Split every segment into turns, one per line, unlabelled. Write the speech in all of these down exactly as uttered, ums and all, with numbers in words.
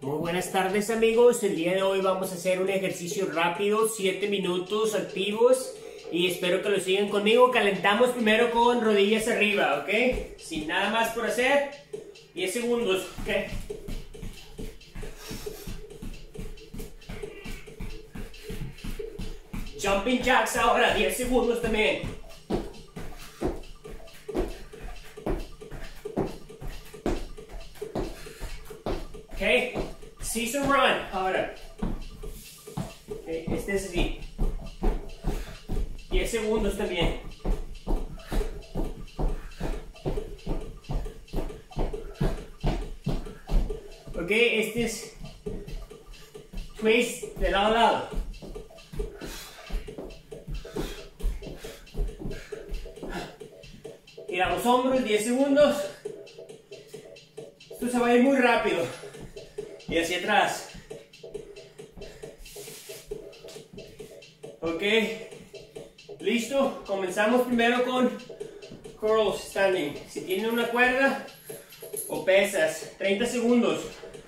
Muy buenas tardes amigos, el día de hoy vamos a hacer un ejercicio rápido, siete minutos activos y espero que lo sigan conmigo. Calentamos primero con rodillas arriba, ¿ok? Sin nada más por hacer, diez segundos, ¿ok? Jumping jacks ahora, diez segundos también. Ok, Caesar run ahora. Okay, este es así. diez segundos también. Ok, este es twist de lado a lado. Giramos hombros, diez segundos. Esto se va a ir muy rápido. Y hacia atrás. Ok. Listo. Comenzamos primero con curls standing. Si tienen una cuerda o pesas. treinta segundos.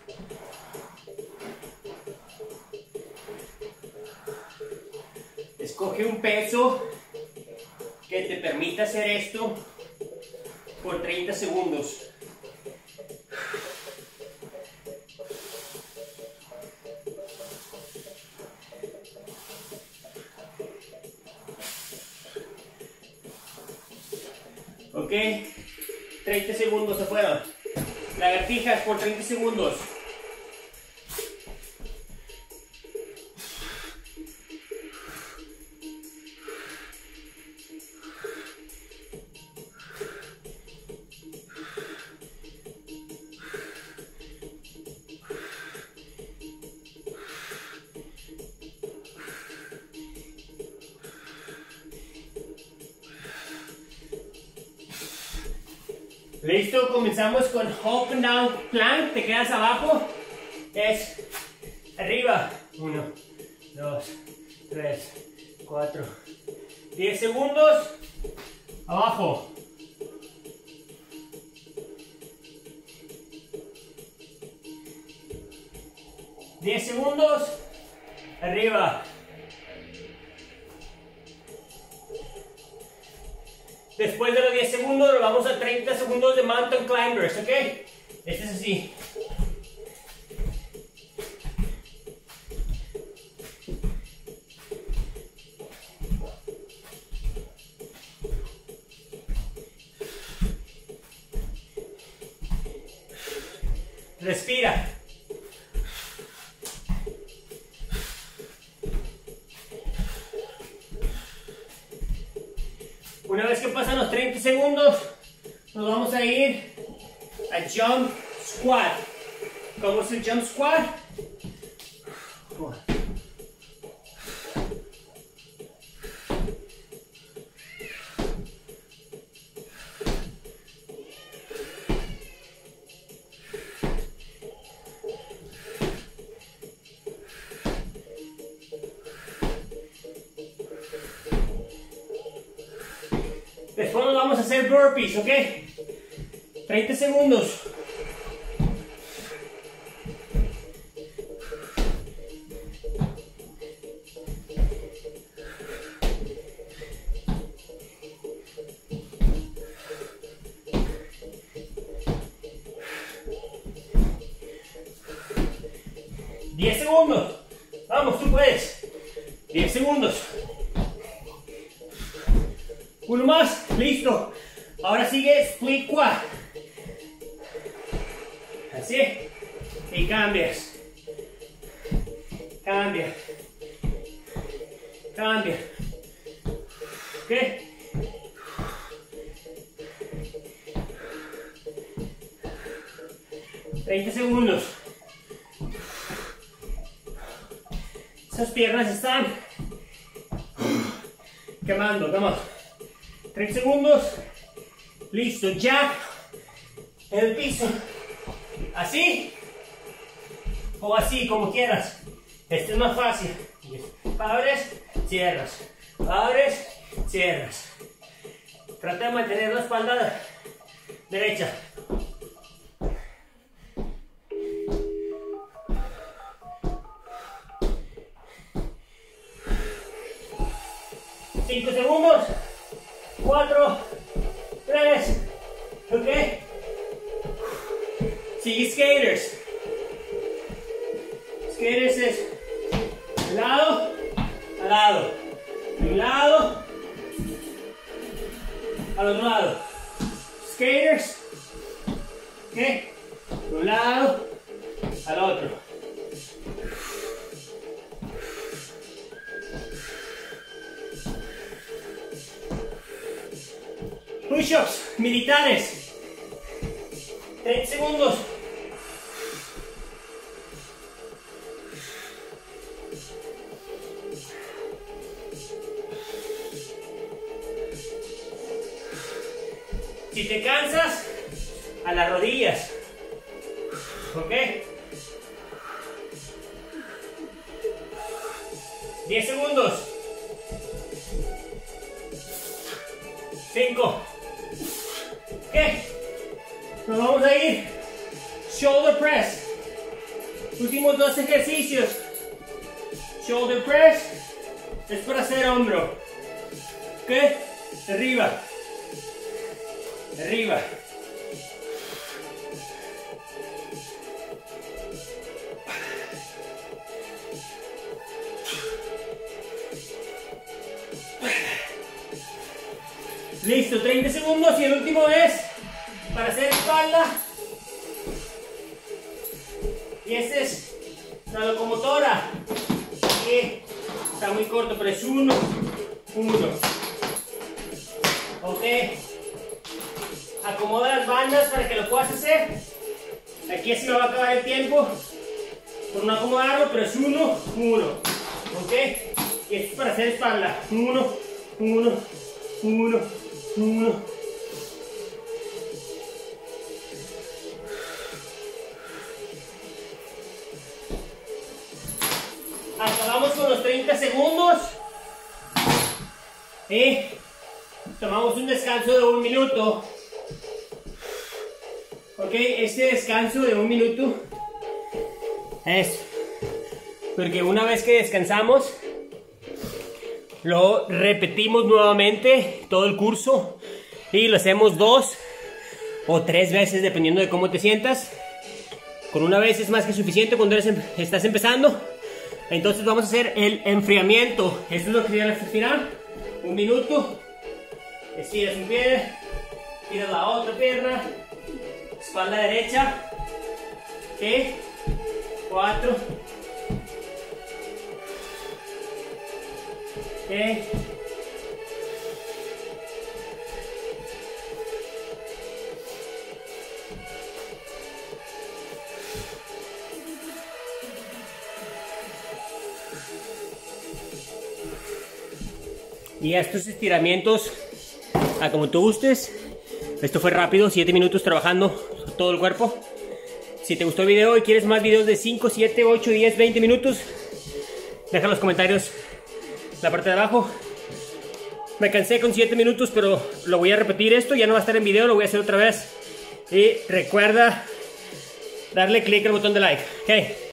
Escoge un peso que te permita hacer esto por treinta segundos. Ok, treinta segundos afuera. Lagartijas por treinta segundos. Listo, comenzamos con up and down plank. Te quedas abajo. Es arriba. uno, dos, tres, cuatro, diez segundos. Abajo. diez segundos. Arriba. Después de los diez segundos, nos vamos a treinta segundos de mountain climbers, ¿ok? Este es así. Respira. Una vez que pasan los treinta segundos, nos vamos a ir a jump squat. ¿Cómo es el jump squat? Después nos vamos a hacer burpees, ¿ok? treinta segundos. diez segundos. Vamos, tú puedes. diez segundos. Uno más, listo. Ahora sigue split quad. Así. Y cambias. Cambia. Cambia. Ok. treinta segundos. Esas piernas están quemando, vamos. treinta segundos. Listo, jack en el piso. Así o así, como quieras. Este es más fácil. Abres, cierras. Abres, cierras. Trata de mantener la espalda derecha. cinco segundos. cuatro, tres, ok. Sigue skaters. Skaters es de lado a lado, de un lado al otro lado. Skaters, ok, de un lado al otro. Push-ups militares. treinta segundos. Si te cansas, a las rodillas. ¿Ok? diez segundos. cinco. ¿Ok? Nos vamos a ir. Shoulder press. Últimos dos ejercicios. Shoulder press es para hacer hombro. ¿Ok? Arriba. Arriba. Listo, treinta segundos y el último es para hacer espalda. Y este es la locomotora. Que está muy corto, pero es uno, uno. Ok. Acomoda las bandas para que lo puedas hacer. Aquí así me va a acabar el tiempo por no acomodarlo, pero es uno, uno. Ok. Y esto es para hacer espalda. Uno, uno, uno, uno. Acabamos con los treinta segundos. Y tomamos un descanso de un minuto. Ok, este descanso de un minuto es porque una vez que descansamos, lo repetimos nuevamente todo el curso y lo hacemos dos o tres veces dependiendo de cómo te sientas. Con una vez es más que suficiente cuando eres, estás empezando. Entonces vamos a hacer el enfriamiento. Esto es lo que quieres estirar. Un minuto. Estiras un pie, tiras la otra pierna. Espalda derecha. Ok. Cuatro. Ok. Y estos estiramientos a como tú gustes. Esto fue rápido, siete minutos trabajando todo el cuerpo. Si te gustó el video y quieres más videos de cinco, siete, ocho, diez, veinte minutos, deja en los comentarios la parte de abajo. Me cansé con siete minutos, pero lo voy a repetir esto. Ya no va a estar en video, lo voy a hacer otra vez. Y recuerda darle clic al botón de like. Okay.